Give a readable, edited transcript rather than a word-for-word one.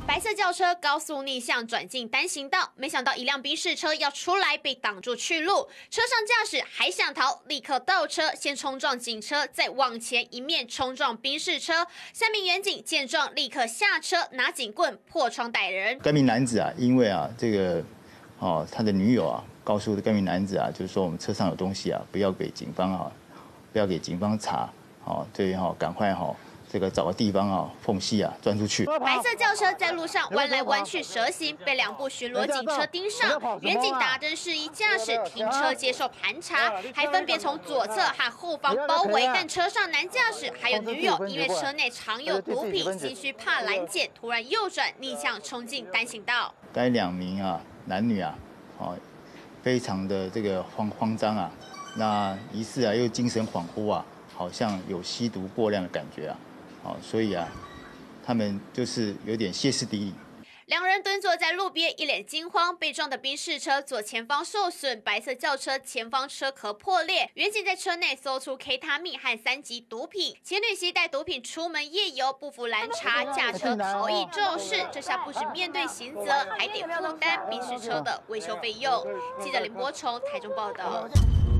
白色轿车高速逆向转进单行道，没想到一辆宾士车要出来被挡住去路，车上驾驶还想逃，立刻倒车，先冲撞警车，再往前一面冲撞宾士车。3名员警见状立刻下车，拿警棍破窗逮人。 该名男子啊，因为啊这个他的女友啊告诉该名男子啊，就是说我们车上有东西啊，不要给警方查，对赶快这个找个地方缝隙钻出去。 白色轿车在路上弯来弯去蛇行，被2部巡逻警车盯上，员警打灯示意驾驶停车接受盘查，还分别从左侧和后方包围。但车上男驾驶还有女友，因为车内藏有毒品，心虚怕拦截，突然右转逆向冲进单行道。 该2名男女非常的这个慌张那疑似又精神恍惚好像有吸毒过量的感觉所以他们就是有点歇斯底里。 2人蹲坐在路边，一脸惊慌。被撞的宾士车左前方受损，白色轿车前方车壳破裂。员警在车内搜出 K 他命和3级毒品。情侣携带毒品出门夜游，不服拦查，驾车逃逸肇事。这下不止面对刑责，还得负担宾士车的维修费用。记者林柏崇台中报道。